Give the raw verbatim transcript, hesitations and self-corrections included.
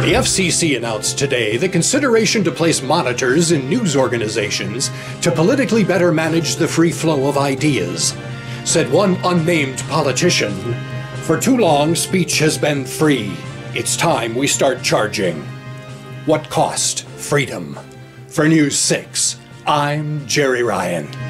The F C C announced today the consideration to place monitors in news organizations to politically better manage the free flow of ideas. Said one unnamed politician, "For too long, speech has been free. It's time we start charging." What cost? Freedom. For News six, I'm Jerry Ryan.